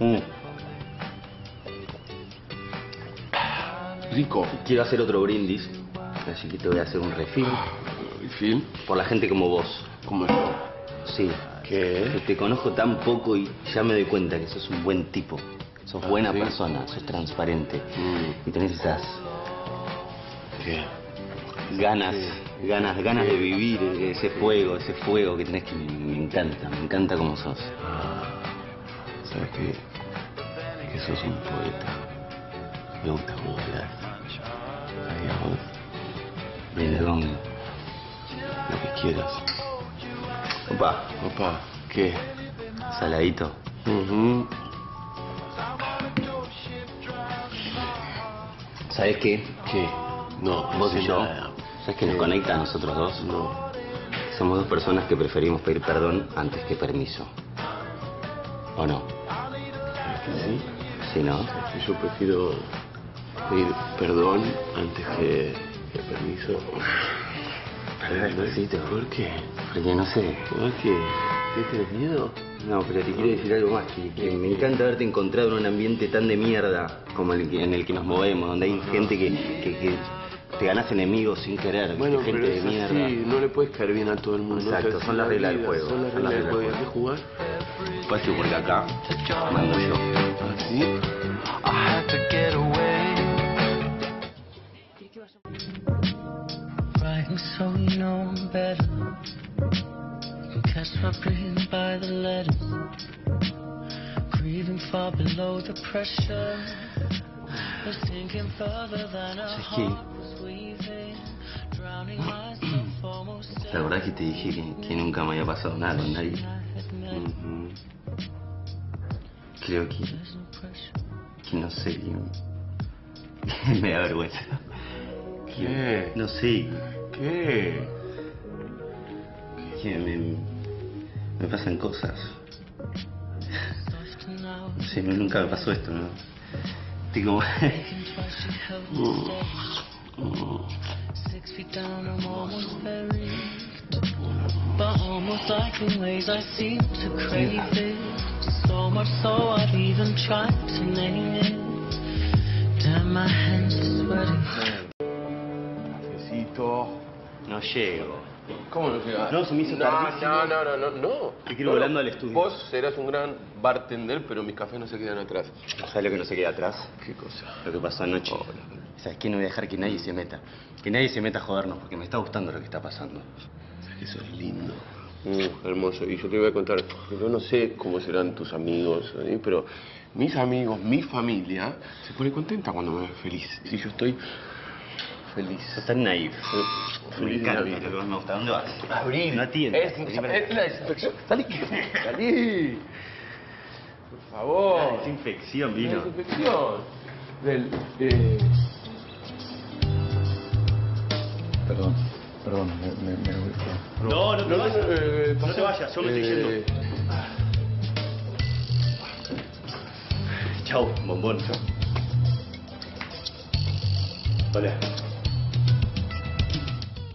Rico. Quiero hacer otro brindis, así que te voy a hacer un refill. ¿Refill? Por la gente como vos. ¿Cómo yo? Sí. ¿Qué? Que te conozco tan poco y ya me doy cuenta que sos un buen tipo. Sos buena ¿sí? persona, sos transparente. Y tenés esas... ¿Qué? Ganas de vivir ese fuego que tenés que me encanta como sos. ¿Sabes qué? Que sos un poeta. Me gusta cómo hablas. Ahí a vos. Perdón. Lo que quieras. Opa, ¿qué? saladito. ¿Sabés qué? ¿Qué? No, Vos y yo. nada. ¿Sabés qué nos conecta a nosotros dos? No. Somos dos personas que preferimos pedir perdón antes que permiso. ¿O no? ¿Sí? Sí, ¿no? Yo prefiero pedir perdón antes que permiso. Despacito. ¿Por qué? Porque no sé. ¿Por qué? ¿Tienes miedo? No, pero te quiero decir algo más, que me encanta haberte encontrado en un ambiente tan de mierda como en el que nos movemos, donde hay gente que te ganas enemigos sin querer, Bueno, gente pero de es mierda. así, no le puedes caer bien a todo el mundo. Exacto, son las reglas del juego. Son las reglas del juego. ¿Hay que jugar? Espacio porque acá mando yo. ¿Sí? Writing so you know I'm better. Catch my breathing by the letters. Grieving far below the pressure. Was sinking further than a heart was weaving. Drowning myself almost. La verdad es que te dije que nunca me había pasado nada con nadie. Creo que no sé, que me da vergüenza. ¿Qué? No sé, ¿Qué? que me pasan cosas. No sé, nunca me pasó esto, ¿no? Estoy como... 6 feet down, I'm almost buried. But almost like in ways I seem to crave it. So much so I've even tried to name it. Damn, my hands are sweating. Cafecito. No llego. ¿Cómo no llegas? No, se me hizo tardísimo. No. Te quiero volando al estudio. Vos serás un gran bartender, pero mis cafés no se quedan atrás. ¿Sabes lo que no se queda atrás? ¿Qué cosa? Lo que pasó anoche. ¿Sabes qué? No voy a dejar que nadie se meta. Que nadie se meta a jodernos, porque me está gustando lo que está pasando. Eso es lindo. Hermoso. Y yo te voy a contar, yo no sé cómo serán tus amigos, ¿sí? Pero mis amigos, mi familia, se pone contenta cuando me ven feliz. Si yo estoy feliz. Sos tan naif. Me Feliz encanta de la vida. lo que más me gusta. ¿Dónde vas? Abrir. No atiendes. Es la desinfección. Salí. Salí. Por favor. Desinfección, La vino. desinfección. Perdón, me voy. No te vayas. No pasá. te vayas, yo me estoy yendo. Chau, bombón. Hola.